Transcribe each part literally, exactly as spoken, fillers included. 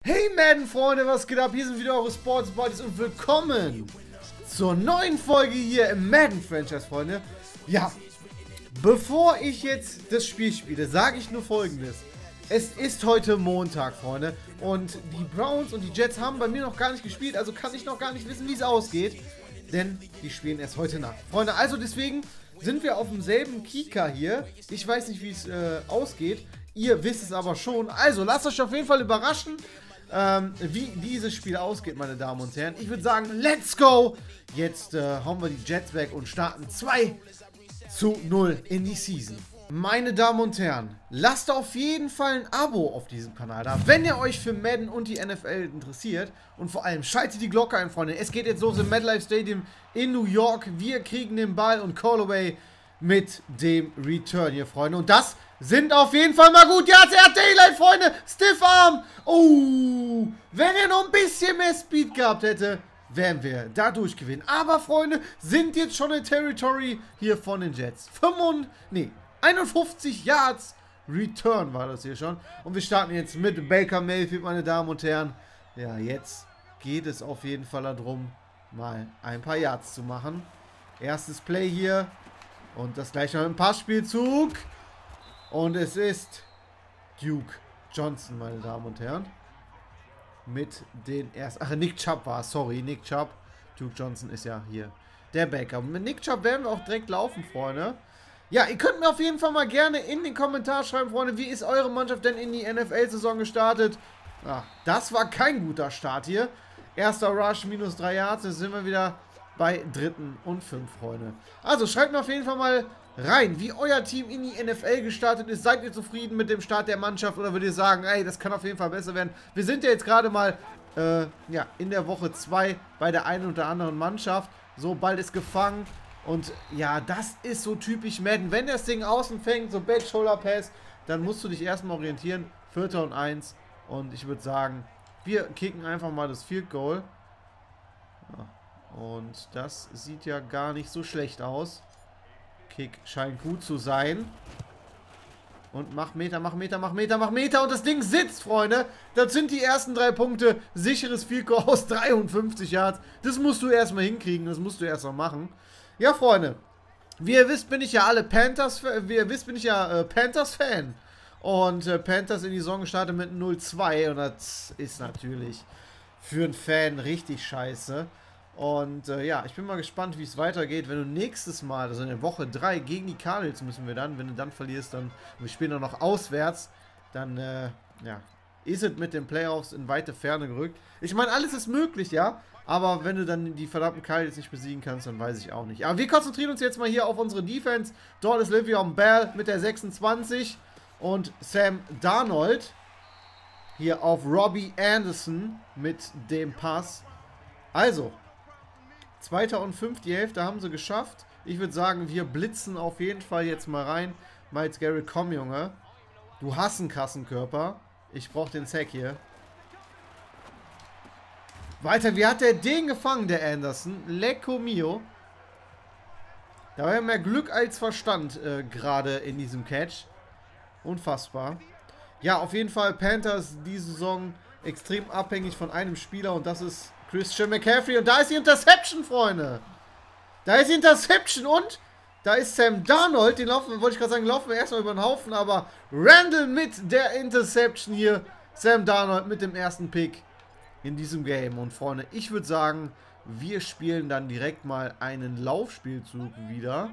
Hey Madden-Freunde, was geht ab? Hier sind wieder eure Sports Buddies und willkommen zur neuen Folge hier im Madden-Franchise, Freunde. Ja, bevor ich jetzt das Spiel spiele, sage ich nur Folgendes. Es ist heute Montag, Freunde, und die Browns und die Jets haben bei mir noch gar nicht gespielt, also kann ich noch gar nicht wissen, wie es ausgeht, denn die spielen erst heute Nacht. Freunde, also deswegen sind wir auf demselben Kika hier. Ich weiß nicht, wie es äh, ausgeht. Ihr wisst es aber schon. Also, lasst euch auf jeden Fall überraschen, ähm, wie dieses Spiel ausgeht, meine Damen und Herren. Ich würde sagen, let's go! Jetzt äh, hauen wir die Jets weg und starten zwei zu null in die Season. Meine Damen und Herren, lasst auf jeden Fall ein Abo auf diesem Kanal da, wenn ihr euch für Madden und die N F L interessiert. Und vor allem schaltet die Glocke ein, Freunde. Es geht jetzt los im MetLife Stadium in New York. Wir kriegen den Ball und Callaway mit dem Return hier, Freunde. Und das sind auf jeden Fall mal gut. Ja, er hat Daylight, Freunde. Stiff Arm. Oh, wenn er noch ein bisschen mehr Speed gehabt hätte, wären wir da durchgewinnen. Aber, Freunde, sind jetzt schon in Territory hier von den Jets. fünfundfünfzig, nee, einundfünfzig Yards Return war das hier schon. Und wir starten jetzt mit Baker Mayfield, meine Damen und Herren. Ja, jetzt geht es auf jeden Fall darum, mal ein paar Yards zu machen. Erstes Play hier. Und das gleiche mit dem Passspielzug. Und es ist Duke Johnson, meine Damen und Herren. Mit den ersten... Ach, Nick Chubb war sorry, Nick Chubb. Duke Johnson ist ja hier der Backup. Mit Nick Chubb werden wir auch direkt laufen, Freunde. Ja, ihr könnt mir auf jeden Fall mal gerne in den Kommentar schreiben, Freunde, wie ist eure Mannschaft denn in die N F L-Saison gestartet? Ah, das war kein guter Start hier. Erster Rush, minus drei Yards, jetzt sind wir wieder bei dritten und fünf, Freunde. Also schreibt mir auf jeden Fall mal rein, wie euer Team in die N F L gestartet ist. Seid ihr zufrieden mit dem Start der Mannschaft oder würdet ihr sagen, ey, das kann auf jeden Fall besser werden? Wir sind ja jetzt gerade mal äh, ja, in der Woche zwei bei der einen oder anderen Mannschaft. So, bald ist gefangen. Und ja, das ist so typisch Madden. Wenn das Ding außen fängt, so Back-Shoulder-Pass, dann musst du dich erstmal orientieren. Vierter und eins. Und ich würde sagen, wir kicken einfach mal das Field Goal. Ja. Und das sieht ja gar nicht so schlecht aus. Kick scheint gut zu sein. Und mach Meter, mach Meter, mach Meter, mach Meter. Und das Ding sitzt, Freunde. Das sind die ersten drei Punkte. Sicheres Field Goal aus dreiundfünfzig Yards. Das musst du erstmal hinkriegen. Das musst du erstmal machen. Ja, Freunde. Wie ihr wisst, bin ich ja alle Panthers. Wie ihr wisst, bin ich ja äh, Panthers-Fan. Und äh, Panthers in die Saison gestartet mit null zwei. Und das ist natürlich für einen Fan richtig scheiße. Und äh, ja, ich bin mal gespannt, wie es weitergeht. Wenn du nächstes Mal, also in der Woche drei, gegen die Cardinals müssen wir dann, wenn du dann verlierst, dann, wir spielen auch noch auswärts, dann, äh, ja, ist es mit den Playoffs in weite Ferne gerückt. Ich meine, alles ist möglich, ja, aber wenn du dann die verdammten Cardinals nicht besiegen kannst, dann weiß ich auch nicht. Aber wir konzentrieren uns jetzt mal hier auf unsere Defense. Dort ist Le'Veon Bell mit der sechsundzwanzig und Sam Darnold hier auf Robbie Anderson mit dem Pass. Also, Zweiter und fünf, die Hälfte haben sie geschafft. Ich würde sagen, wir blitzen auf jeden Fall jetzt mal rein. Miles Garrett, komm, Junge. Du hast einen Kassenkörper. Ich brauche den Sack hier. Weiter, wie hat der den gefangen, der Anderson? Lecco mio. Da war ja mehr Glück als Verstand äh, gerade in diesem Catch. Unfassbar. Ja, auf jeden Fall Panthers diese Saison extrem abhängig von einem Spieler und das ist Christian McCaffrey. Und da ist die Interception, Freunde. Da ist die Interception und da ist Sam Darnold. Den laufen, wollte ich gerade sagen, laufen wir erstmal über den Haufen. Aber Randall mit der Interception hier. Sam Darnold mit dem ersten Pick in diesem Game. Und Freunde, ich würde sagen, wir spielen dann direkt mal einen Laufspielzug wieder.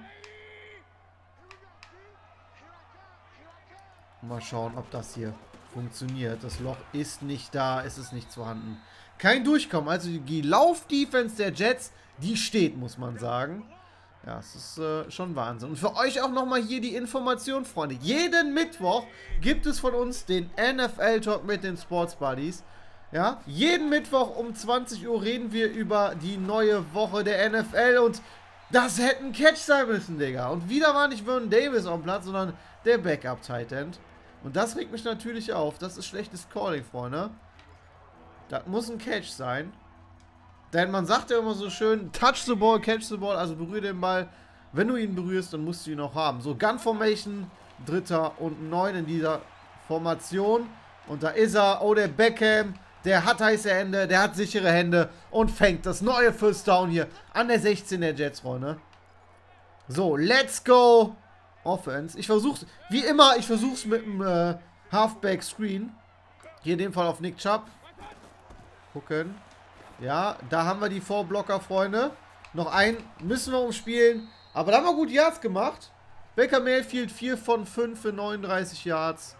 Mal schauen, ob das hier funktioniert. Das Loch ist nicht da, es ist nicht vorhanden. Kein Durchkommen. Also die Lauf-Defense der Jets, die steht, muss man sagen. Ja, es ist äh, schon Wahnsinn. Und für euch auch nochmal hier die Information, Freunde. Jeden Mittwoch gibt es von uns den N F L-Talk mit den Sports Buddies. Ja, jeden Mittwoch um zwanzig Uhr reden wir über die neue Woche der N F L. Und das hätte ein Catch sein müssen, Digga. Und wieder war nicht Vernon Davis auf dem Platz, sondern der Backup-Tight End. Und das regt mich natürlich auf. Das ist schlechtes Calling, Freunde. Das muss ein Catch sein. Denn man sagt ja immer so schön, touch the ball, catch the ball, also berühre den Ball. Wenn du ihn berührst, dann musst du ihn auch haben. So, Gun Formation, Dritter und Neun in dieser Formation. Und da ist er. Oh, der Beckham Der hat heiße Hände, der hat sichere Hände und fängt das neue First Down hier an der sechzehn der Jets, Freunde. So, let's go. Offense. Ich versuch's, wie immer, ich versuch's mit dem äh, Halfback Screen. Hier in dem Fall auf Nick Chubb. Gucken. Ja, da haben wir die Vorblocker, Freunde. Noch einen müssen wir umspielen. Aber da haben wir gut Yards gemacht. Baker Mayfield vier von fünf für neununddreißig Yards.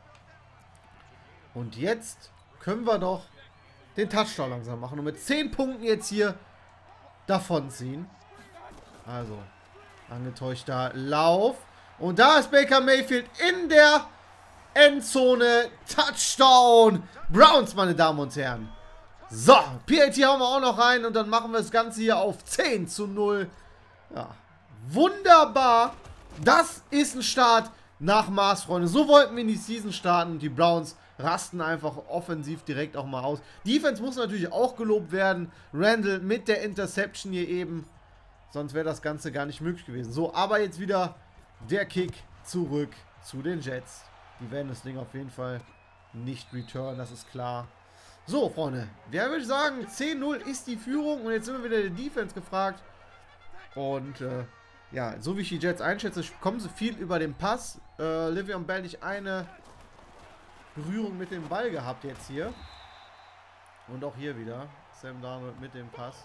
Und jetzt können wir doch den Touchdown langsam machen. Und mit zehn Punkten jetzt hier davonziehen. Also, angetäuschter Lauf. Und da ist Baker Mayfield in der Endzone. Touchdown. Browns, meine Damen und Herren. So, P A T hauen wir auch noch rein. Und dann machen wir das Ganze hier auf zehn zu null. Ja, wunderbar. Das ist ein Start nach Maß, Freunde. So wollten wir in die Season starten. Die Browns rasten einfach offensiv direkt auch mal aus. Defense muss natürlich auch gelobt werden. Randall mit der Interception hier eben. Sonst wäre das Ganze gar nicht möglich gewesen. So, aber jetzt wieder der Kick zurück zu den Jets. Die werden das Ding auf jeden Fall nicht returnen, das ist klar. So, Freunde, wer würde sagen, zehn null ist die Führung. Und jetzt sind wir wieder der Defense gefragt. Und, äh, ja, so wie ich die Jets einschätze, kommen sie viel über den Pass. Äh, Le'Veon Bell nicht eine Berührung mit dem Ball gehabt jetzt hier. Und auch hier wieder Sam Darnold mit dem Pass.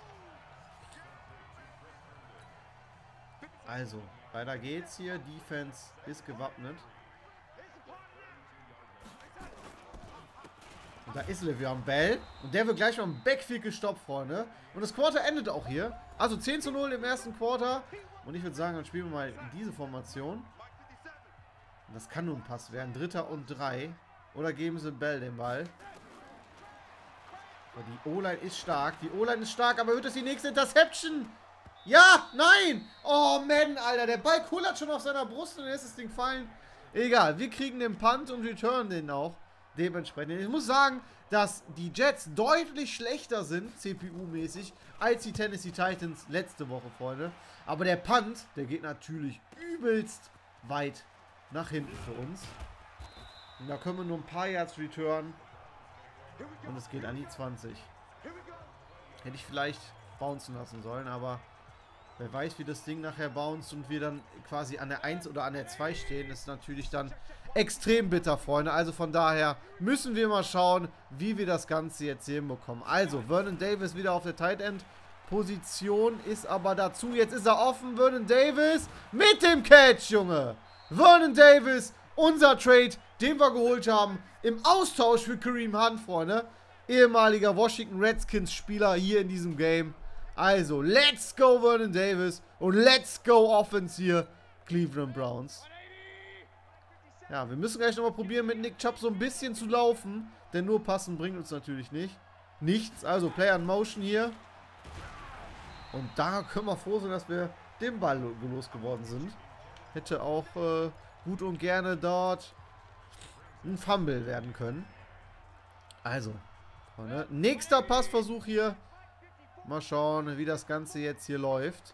Also, weiter geht's hier. Defense ist gewappnet. Und da ist Le'Veon Bell. Und der wird gleich mal im Backfield gestoppt, Freunde. Und das Quarter endet auch hier. Also zehn zu null im ersten Quarter. Und ich würde sagen, dann spielen wir mal diese Formation. Und das kann nur ein Pass werden. Dritter und drei. Oder geben sie Bell den Ball. Aber die O-Line ist stark. Die O-Line ist stark, aber wird das die nächste Interception? Ja, nein! Oh, man, Alter. Der Ball kullert schon auf seiner Brust und dann ist das Ding fallen. Egal, wir kriegen den Punt und returnen den auch. Dementsprechend. Ich muss sagen, dass die Jets deutlich schlechter sind, C P U-mäßig, als die Tennessee Titans letzte Woche, Freunde. Aber der Punt, der geht natürlich übelst weit nach hinten für uns. Und da können wir nur ein paar Yards returnen. Und es geht an die zwanzig. Hätte ich vielleicht bouncen lassen sollen, aber wer weiß, wie das Ding nachher bounced und wir dann quasi an der eins oder an der zwei stehen, ist natürlich dann extrem bitter, Freunde. Also von daher müssen wir mal schauen, wie wir das Ganze jetzt hinbekommen. Also, Vernon Davis wieder auf der Tight End Position, ist aber dazu. Jetzt ist er offen. Vernon Davis mit dem Catch, Junge. Vernon Davis, unser Trade, den wir geholt haben, im Austausch für Kareem Hunt, Freunde. Ehemaliger Washington Redskins Spieler hier in diesem Game. Also, let's go Vernon Davis und let's go Offense hier, Cleveland Browns. Ja, wir müssen gleich nochmal probieren, mit Nick Chubb so ein bisschen zu laufen. Denn nur passen bringt uns natürlich nicht. Nichts. Also Play on Motion hier. Und da können wir froh sein, dass wir den Ball losgeworden sind. Hätte auch äh, gut und gerne dort ein Fumble werden können. Also, ne? Nächster Passversuch hier. Mal schauen, wie das Ganze jetzt hier läuft.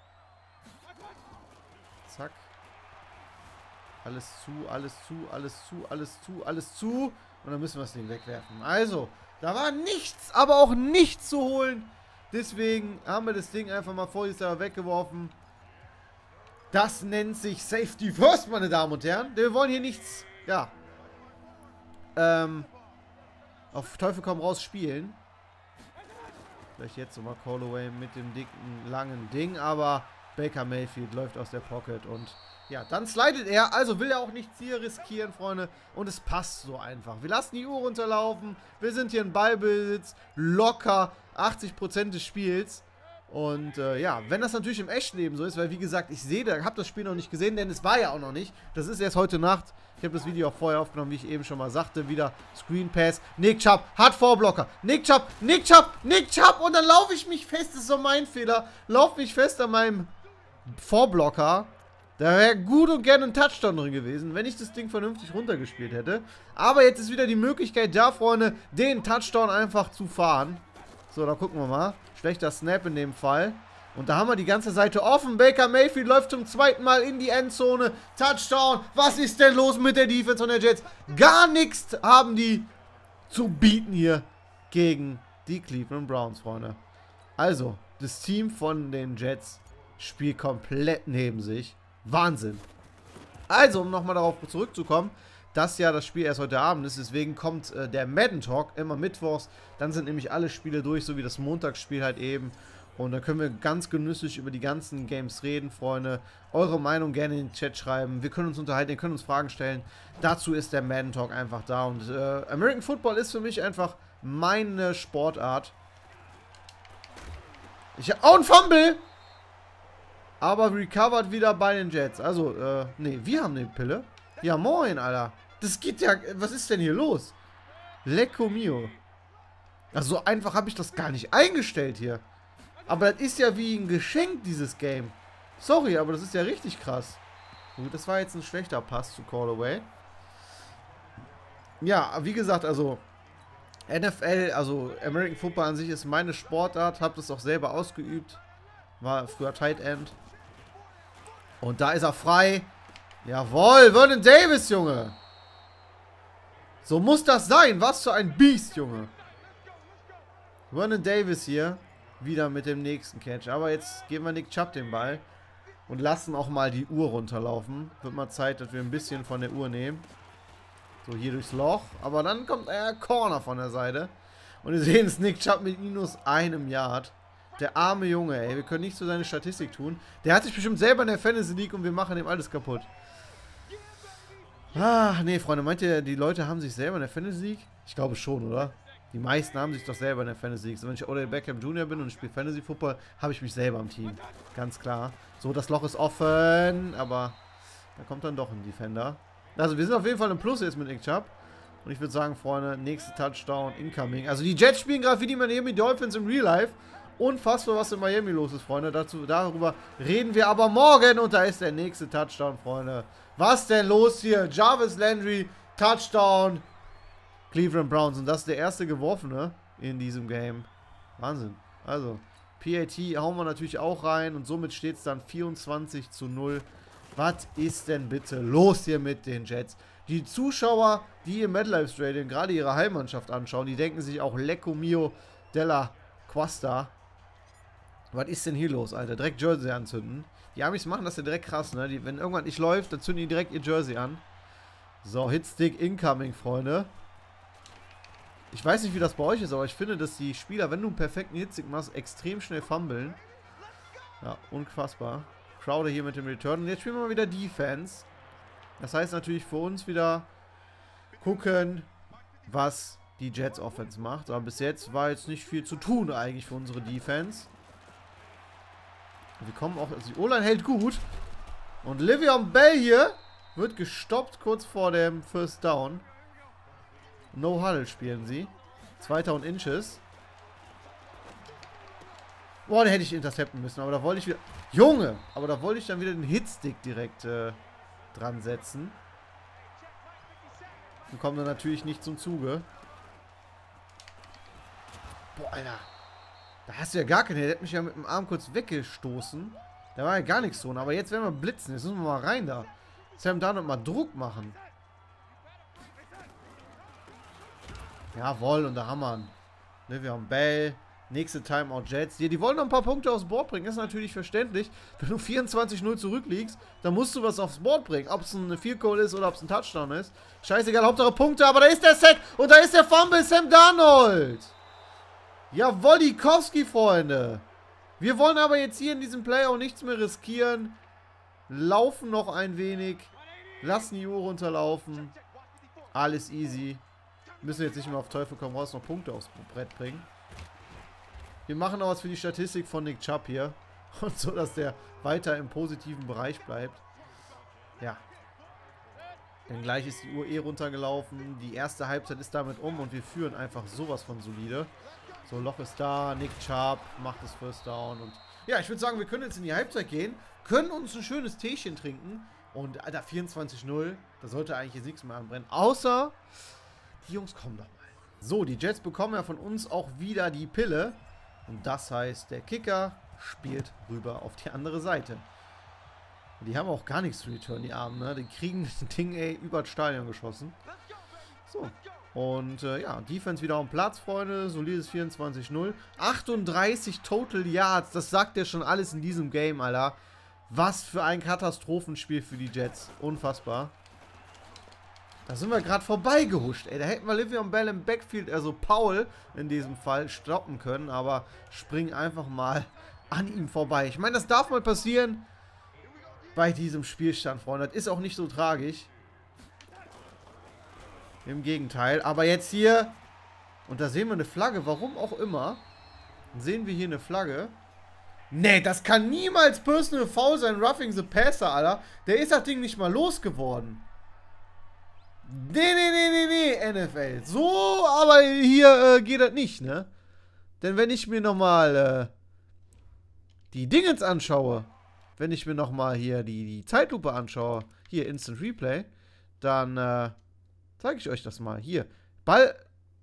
Zack. Alles zu, alles zu, alles zu, alles zu, alles zu. Und dann müssen wir das Ding wegwerfen. Also, da war nichts, aber auch nichts zu holen. Deswegen haben wir das Ding einfach mal vorsichtshalber weggeworfen. Das nennt sich Safety First, meine Damen und Herren. Wir wollen hier nichts, ja, ähm, auf Teufel komm raus spielen. Vielleicht jetzt nochmal Callaway mit dem dicken, langen Ding. Aber Baker Mayfield läuft aus der Pocket und ja, dann slidet er, also will er auch nichts hier riskieren, Freunde. Und es passt so einfach. Wir lassen die Uhr runterlaufen. Wir sind hier in Ballbesitz. Locker achtzig Prozent des Spiels. Und äh, ja, wenn das natürlich im echten Leben so ist, weil wie gesagt, ich sehe, da habe das Spiel noch nicht gesehen, denn es war ja auch noch nicht. Das ist erst heute Nacht. Ich habe das Video auch vorher aufgenommen, wie ich eben schon mal sagte. Wieder Screen Pass. Nick Chubb hat Vorblocker. Nick Chubb, Nick Chubb, Nick Chubb. Und dann laufe ich mich fest. Das ist so mein Fehler. Laufe mich fest an meinem Vorblocker. Da wäre gut und gerne ein Touchdown drin gewesen, wenn ich das Ding vernünftig runtergespielt hätte. Aber jetzt ist wieder die Möglichkeit da, Freunde, den Touchdown einfach zu fahren. So, da gucken wir mal. Schlechter Snap in dem Fall. Und da haben wir die ganze Seite offen. Baker Mayfield läuft zum zweiten Mal in die Endzone. Touchdown. Was ist denn los mit der Defense von der Jets? Gar nichts haben die zu bieten hier gegen die Cleveland Browns, Freunde. Also, das Team von den Jets spielt komplett neben sich. Wahnsinn. Also, um nochmal darauf zurückzukommen, dass ja das Spiel erst heute Abend ist, deswegen kommt äh, der Madden Talk immer mittwochs. Dann sind nämlich alle Spiele durch, so wie das Montagsspiel halt eben. Und da können wir ganz genüsslich über die ganzen Games reden, Freunde. Eure Meinung gerne in den Chat schreiben. Wir können uns unterhalten, ihr könnt uns Fragen stellen. Dazu ist der Madden Talk einfach da. Und äh, American Football ist für mich einfach meine Sportart. Ich hab... Oh, ein Fumble! Aber recovered wieder bei den Jets. Also, äh, nee, wir haben eine Pille. Ja, moin, Alter. Das geht ja... Was ist denn hier los? Lecco mio. Also, so einfach habe ich das gar nicht eingestellt hier. Aber das ist ja wie ein Geschenk, dieses Game. Sorry, aber das ist ja richtig krass. Gut, das war jetzt ein schlechter Pass zu Callaway. Ja, wie gesagt, also... N F L, also American Football an sich ist meine Sportart. Hab das auch selber ausgeübt. War früher Tight End. Und da ist er frei. Jawohl, Vernon Davis, Junge. So muss das sein. Was für ein Biest, Junge. Vernon Davis hier. Wieder mit dem nächsten Catch. Aber jetzt geben wir Nick Chubb den Ball. Und lassen auch mal die Uhr runterlaufen. Wird mal Zeit, dass wir ein bisschen von der Uhr nehmen. So, hier durchs Loch. Aber dann kommt er Corner von der Seite. Und wir sehen es, Nick Chubb mit minus einem Yard. Der arme Junge, ey. Wir können nichts für seine Statistik tun. Der hat sich bestimmt selber in der Fantasy League und wir machen ihm alles kaputt. Ach, nee, Freunde. Meint ihr, die Leute haben sich selber in der Fantasy League? Ich glaube schon, oder? Die meisten haben sich doch selber in der Fantasy League. So, wenn ich Odell Beckham Junior bin und ich spiele Fantasy Football, habe ich mich selber im Team. Ganz klar. So, das Loch ist offen. Aber da kommt dann doch ein Defender. Also, wir sind auf jeden Fall im Plus jetzt mit Nick Chubb. Und ich würde sagen, Freunde, nächster Touchdown incoming. Also, die Jets spielen gerade wie die Miami Dolphins im Real Life. Unfassbar, was in Miami los ist, Freunde. Dazu, darüber reden wir aber morgen. Und da ist der nächste Touchdown, Freunde. Was denn los hier? Jarvis Landry, Touchdown, Cleveland Browns. Und das ist der erste geworfene in diesem Game. Wahnsinn. Also, P A T hauen wir natürlich auch rein. Und somit steht es dann vierundzwanzig zu null. Was ist denn bitte los hier mit den Jets? Die Zuschauer, die im MetLife Stadium gerade ihre Heimmannschaft anschauen, die denken sich auch Lecco mio della Quasta. Was ist denn hier los, Alter? Direkt Jersey anzünden. Die Amis machen das ja direkt krass, ne? Die, wenn irgendwann nicht läuft, dann zünden die direkt ihr Jersey an. So, Hitstick incoming, Freunde. Ich weiß nicht, wie das bei euch ist, aber ich finde, dass die Spieler, wenn du einen perfekten Hitstick machst, extrem schnell fummeln. Ja, unfassbar. Crowder hier mit dem Return. Und jetzt spielen wir mal wieder Defense. Das heißt natürlich für uns wieder gucken, was die Jets Offense macht. Aber bis jetzt war jetzt nicht viel zu tun eigentlich für unsere Defense. Wir kommen auch, also die O-Line hält gut. Und Le'Veon Bell hier wird gestoppt kurz vor dem First Down. No Huddle spielen sie. zweitausend Inches. Boah, den hätte ich intercepten müssen, aber da wollte ich wieder... Junge! Aber da wollte ich dann wieder den Hitstick direkt äh, dran setzen. Und kommen dann natürlich nicht zum Zuge. Boah, Alter. Da hast du ja gar keine. Der hat mich ja mit dem Arm kurz weggestoßen. Da war ja gar nichts drin. Aber jetzt werden wir blitzen. Jetzt müssen wir mal rein da. Sam Darnold mal Druck machen. Jawohl, und da haben wir ihn. Le'Veon Bell. Nächste Timeout Jets. Die, die wollen noch ein paar Punkte aufs Board bringen. Das ist natürlich verständlich. Wenn du vierundzwanzig null zurückliegst, dann musst du was aufs Board bringen. Ob es ein Field Goal ist oder ob es ein Touchdown ist. Scheißegal, Hauptsache Punkte. Aber da ist der Sack. Und da ist der Fumble. Sam Darnold. Ja, Wolikowski, Freunde. Wir wollen aber jetzt hier in diesem Play auch nichts mehr riskieren. Laufen noch ein wenig. Lassen die Uhr runterlaufen. Alles easy. Müssen jetzt nicht mehr auf Teufel komm raus noch Punkte aufs Brett bringen. Wir machen noch was für die Statistik von Nick Chubb hier. Und so, dass der weiter im positiven Bereich bleibt. Ja. Denn gleich ist die Uhr eh runtergelaufen. Die erste Halbzeit ist damit um und wir führen einfach sowas von solide. So, Loch ist da. Nick Chubb macht das First Down. Und ja, ich würde sagen, wir können jetzt in die Halbzeit gehen. Können uns ein schönes Teechen trinken. Und Alter, vierundzwanzig null. Da sollte eigentlich jetzt nichts mehr anbrennen. Außer die Jungs kommen doch mal. So, die Jets bekommen ja von uns auch wieder die Pille. Und das heißt, der Kicker spielt rüber auf die andere Seite. Und die haben auch gar nichts zu return, die Armen, ne? Die kriegen das Ding, ey, über das Stadion geschossen. So, Und äh, ja, Defense wieder auf dem Platz, Freunde. Solides vierundzwanzig null. achtunddreißig Total Yards. Das sagt ja schon alles in diesem Game, Alter. Was für ein Katastrophenspiel für die Jets. Unfassbar. Da sind wir gerade vorbeigehuscht, ey. Da hätten wir Le'Veon Bell im Backfield, also Paul in diesem Fall, stoppen können. Aber springen einfach mal an ihm vorbei. Ich meine, das darf mal passieren bei diesem Spielstand, Freunde. Das ist auch nicht so tragisch. Im Gegenteil. Aber jetzt hier, und da sehen wir eine Flagge, warum auch immer. Dann sehen wir hier eine Flagge. Nee, das kann niemals Personal Foul sein. Roughing the Passer, Alter. Der ist das Ding nicht mal losgeworden. Nee, nee, nee, nee, nee, N F L. So, aber hier äh, geht das nicht, ne? Denn wenn ich mir nochmal äh, die Dingens anschaue, wenn ich mir nochmal hier die, die Zeitlupe anschaue, hier Instant Replay, dann äh, zeige ich euch das mal. Hier, Ball.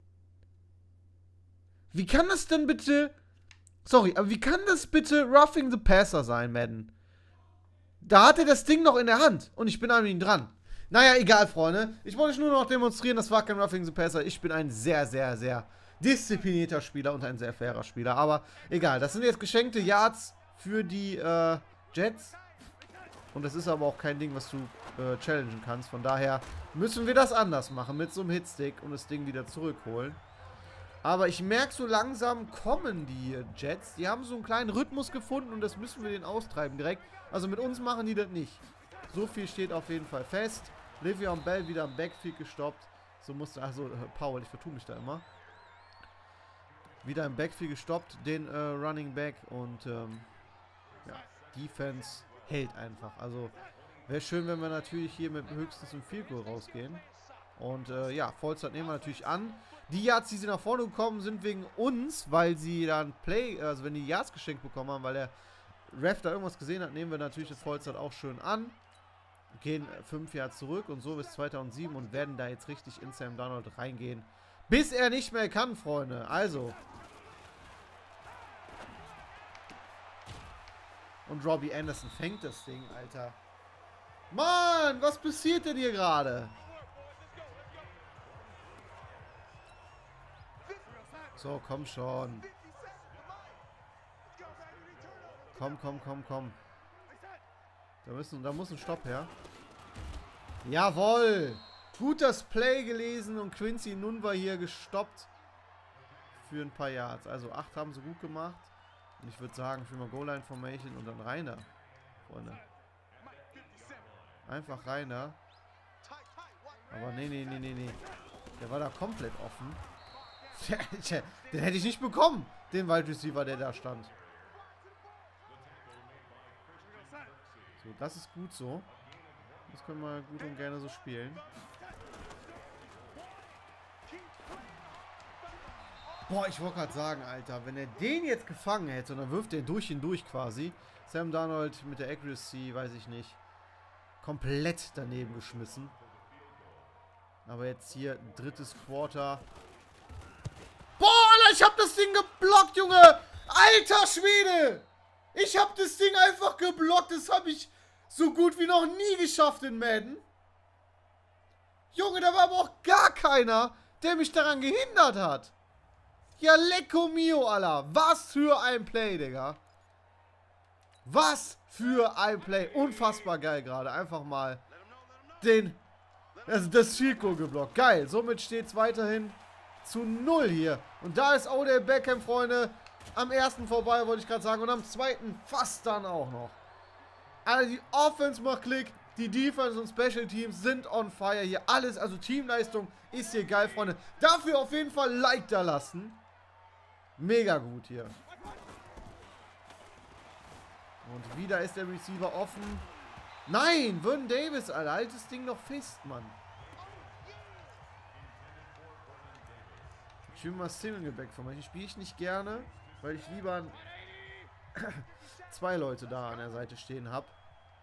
Wie kann das denn bitte... Sorry, aber wie kann das bitte Roughing the Passer sein, Madden? Da hat er das Ding noch in der Hand und ich bin an ihm dran. Naja, egal, Freunde. Ich wollte euch nur noch demonstrieren, das war kein Roughing the Passer. Ich bin ein sehr, sehr, sehr disziplinierter Spieler und ein sehr fairer Spieler. Aber egal, das sind jetzt geschenkte Yards für die äh, Jets. Und das ist aber auch kein Ding, was du äh, challengen kannst. Von daher müssen wir das anders machen mit so einem Hitstick und das Ding wieder zurückholen. Aber ich merke, so langsam kommen die Jets. Die haben so einen kleinen Rhythmus gefunden und das müssen wir den austreiben direkt. Also mit uns machen die das nicht. So viel steht auf jeden Fall fest. Le'Veon Bell wieder am Backfield gestoppt. So musste, also äh, Paul, ich vertue mich da immer. Wieder im Backfield gestoppt, den äh, Running Back. Und ähm, ja, Defense hält einfach. Also wäre schön, wenn wir natürlich hier mit höchstens einem Field Goal rausgehen. Und äh, ja, Vollzeit nehmen wir natürlich an. Die Yards, die sie nach vorne gekommen sind wegen uns, weil sie dann Play, also wenn die Yards geschenkt bekommen haben, weil der Ref da irgendwas gesehen hat, nehmen wir natürlich das Vollzeit auch schön an. Gehen fünf Yards zurück und so bis zweitausendsieben und werden da jetzt richtig in Sam Darnold reingehen. Bis er nicht mehr kann, Freunde. Also. Und Robbie Anderson fängt das Ding, Alter. Mann, was passiert denn hier gerade? So, komm schon. Komm, komm, komm, komm. Da, müssen, da muss ein Stopp her. Jawohl! Gut das Play gelesen und Quincy Enunwa hier gestoppt. Für ein paar Yards. Also acht haben sie gut gemacht. Und ich würde sagen, für mal Goal-Line Formation und dann rein da. Freunde. Einfach rein da. Aber nee, nee, nee, nee, nee. Der war da komplett offen. Den hätte ich nicht bekommen, den Wide Receiver, der da stand. So, das ist gut so. Das können wir gut und gerne so spielen. Boah, ich wollte gerade sagen, Alter, wenn er den jetzt gefangen hätte und dann wirft er durch ihn durch quasi. Sam Darnold mit der Accuracy, weiß ich nicht, komplett daneben geschmissen. Aber jetzt hier drittes Quarter. Boah, Alter, ich hab das Ding geblockt, Junge! Alter Schwede! Ich hab das Ding einfach geblockt. Das habe ich so gut wie noch nie geschafft in Madden. Junge, da war aber auch gar keiner, der mich daran gehindert hat. Ja, lecco mio, Alter. Was für ein Play, Digga. Was für ein Play. Unfassbar geil gerade. Einfach mal den, also das Field Goal geblockt. Geil. Somit steht es weiterhin zu null hier. Und da ist Odell Beckham, Freunde. Am ersten vorbei, wollte ich gerade sagen. Und am zweiten fast dann auch noch. Also die Offense macht Klick. Die Defense und Special Teams sind on fire hier. Alles, also Teamleistung ist hier geil, Freunde. Dafür auf jeden Fall Like da lassen. Mega gut hier. Und wieder ist der Receiver offen. Nein, Vernon Davis, Alter. Halt das Ding noch fest, Mann. Ich will mal Singleback von manchen. Spiele ich nicht gerne, weil ich lieber zwei Leute da an der Seite stehen habe.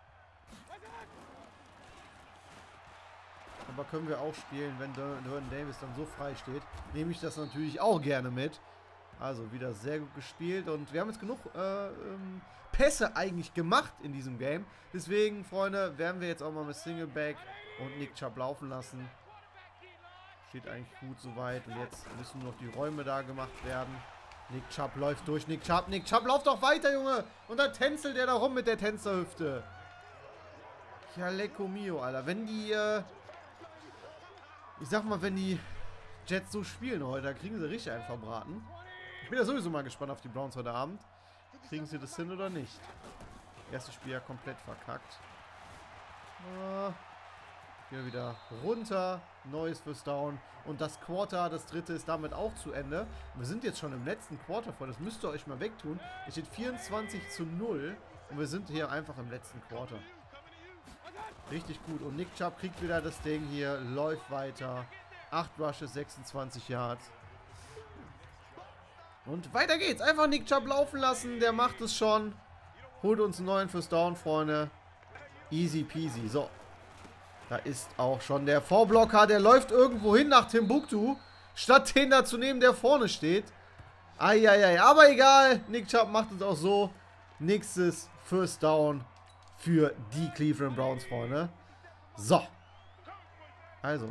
Aber können wir auch spielen, wenn Vernon Davis dann so frei steht. Nehme ich das natürlich auch gerne mit. Also wieder sehr gut gespielt. Und wir haben jetzt genug äh, ähm, Pässe eigentlich gemacht in diesem Game. Deswegen, Freunde, werden wir jetzt auch mal mit Singleback und Nick Chubb laufen lassen. Steht eigentlich gut soweit. Und jetzt müssen nur noch die Räume da gemacht werden. Nick Chubb läuft durch. Nick Chubb, Nick Chubb, lauf doch weiter, Junge. Und dann tänzelt der da rum mit der Tänzerhüfte. Ja, lecco mio, Alter. Wenn die, äh, ich sag mal, wenn die Jets so spielen heute, da kriegen sie richtig einen verbraten. Ich bin ja sowieso mal gespannt auf die Browns heute Abend. Kriegen sie das hin oder nicht? Erstes Spiel ja komplett verkackt. Äh, hier wieder runter. Neues First Down. Und das Quarter, das dritte, ist damit auch zu Ende. Wir sind jetzt schon im letzten Quarter voll. Das müsst ihr euch mal wegtun. Es steht vierundzwanzig zu null. Und wir sind hier einfach im letzten Quarter. Richtig gut. Und Nick Chubb kriegt wieder das Ding hier. Läuft weiter. acht Rushes, sechsundzwanzig Yards. Und weiter geht's. Einfach Nick Chubb laufen lassen. Der macht es schon. Holt uns einen neuen First Down, Freunde. Easy peasy. So. Da ist auch schon der Vorblocker. Der läuft irgendwo hin nach Timbuktu. Statt den da zu nehmen, der vorne steht. Eieiei. Aber egal. Nick Chubb macht es auch so. Nächstes First Down für die Cleveland Browns, Freunde. So. Also.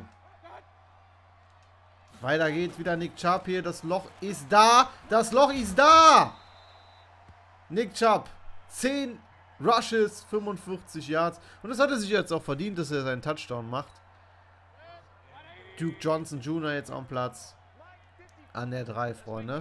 Weiter geht's wieder. Nick Chubb hier. Das Loch ist da. Das Loch ist da. Nick Chubb. zehn Rushes, fünfundvierzig Yards. Und das hat er sich jetzt auch verdient, dass er seinen Touchdown macht. Duke Johnson Junior jetzt am Platz. An der drei, Freunde.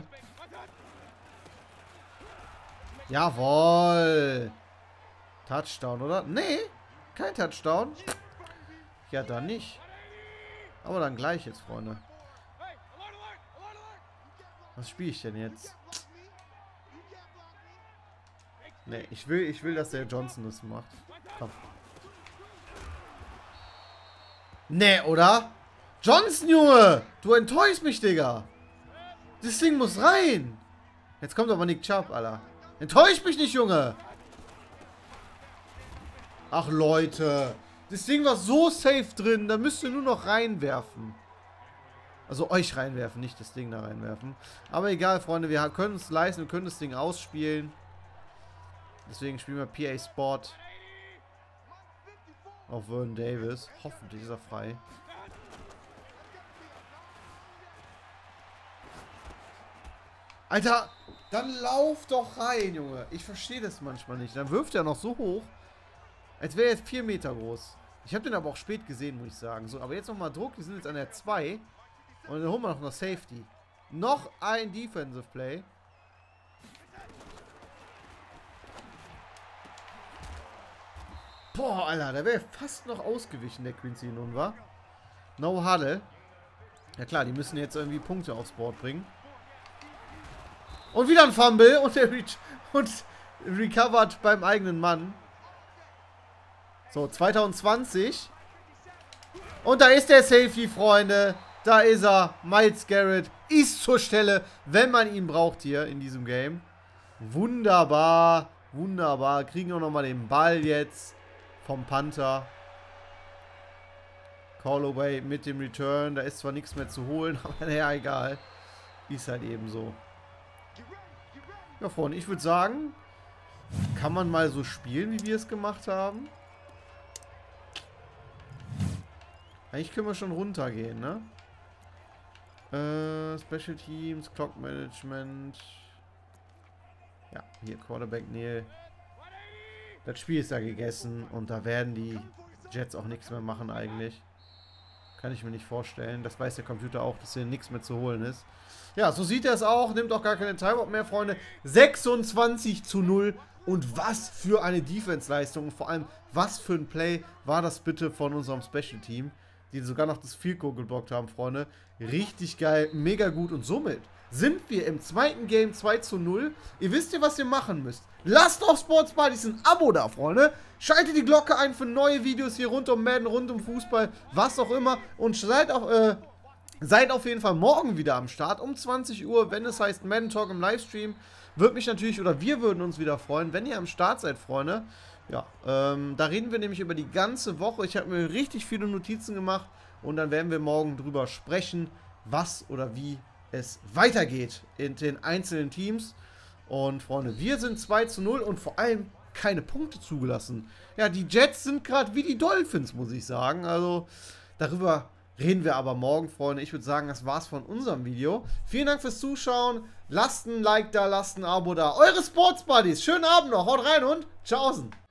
Jawohl. Touchdown, oder? Nee, kein Touchdown. Ja, dann nicht. Aber dann gleich jetzt, Freunde. Was spiele ich denn jetzt? Ne, ich will, ich will, dass der Johnson das macht. Komm. Ne, oder? Johnson, Junge! Du enttäuschst mich, Digga! Das Ding muss rein! Jetzt kommt aber Nick Chubb, Alter. Enttäuscht mich nicht, Junge! Ach, Leute. Das Ding war so safe drin, da müsst ihr nur noch reinwerfen. Also euch reinwerfen, nicht das Ding da reinwerfen. Aber egal, Freunde, wir können es leisten, wir können das Ding ausspielen. Deswegen spielen wir P A Sport auf Vernon Davis. Hoffentlich ist er frei. Alter, dann lauf doch rein, Junge. Ich verstehe das manchmal nicht. Dann wirft er noch so hoch, als wäre er jetzt vier Meter groß. Ich habe den aber auch spät gesehen, muss ich sagen. So, aber jetzt nochmal Druck. Wir sind jetzt an der zwei. Und dann holen wir noch eine Safety. Noch ein Defensive Play. Boah, Alter, der wäre fast noch ausgewichen, der Quincy nun, war. No Huddle. Ja klar, die müssen jetzt irgendwie Punkte aufs Board bringen. Und wieder ein Fumble und der Re und recovered beim eigenen Mann. So, zwanzig zwanzig. Und da ist der Safety, Freunde. Da ist er. Myles Garrett ist zur Stelle, wenn man ihn braucht hier in diesem Game. Wunderbar. Wunderbar. Kriegen wir nochmal den Ball jetzt vom Panther. Callaway mit dem Return. Da ist zwar nichts mehr zu holen, aber naja, egal. Ist halt eben so. Ja, Freunde, ich würde sagen, kann man mal so spielen, wie wir es gemacht haben. Eigentlich können wir schon runtergehen, ne? Äh, Special Teams, Clock Management. Ja, hier Quarterback Neil. Das Spiel ist ja gegessen und da werden die Jets auch nichts mehr machen eigentlich. Kann ich mir nicht vorstellen. Das weiß der Computer auch, dass hier nichts mehr zu holen ist. Ja, so sieht er es auch. Nimmt auch gar keine Timeout mehr, Freunde. sechsundzwanzig zu null. Und was für eine Defense-Leistung. Und vor allem, was für ein Play war das bitte von unserem Special Team, die sogar noch das Field Goal geblockt haben, Freunde. Richtig geil, mega gut. Und somit sind wir im zweiten Game zwei zu null. Ihr wisst ja, was ihr machen müsst. Lasst auf Sports Buddies ein Abo da, Freunde. Schaltet die Glocke ein für neue Videos hier rund um Madden, rund um Fußball, was auch immer. Und seid auch, äh, seid auf jeden Fall morgen wieder am Start um zwanzig Uhr, wenn es heißt Madden Talk im Livestream. Würde mich natürlich, oder wir würden uns wieder freuen, wenn ihr am Start seid, Freunde. Ja, ähm, da reden wir nämlich über die ganze Woche. Ich habe mir richtig viele Notizen gemacht und dann werden wir morgen drüber sprechen, was oder wie es weitergeht in den einzelnen Teams. Und Freunde, wir sind zwei zu null und vor allem keine Punkte zugelassen. Ja, die Jets sind gerade wie die Dolphins, muss ich sagen. Also darüber reden wir aber morgen, Freunde. Ich würde sagen, das war's von unserem Video. Vielen Dank fürs Zuschauen. Lasst ein Like da, lasst ein Abo da. Eure Sports Buddies. Schönen Abend noch. Haut rein und tschaußen.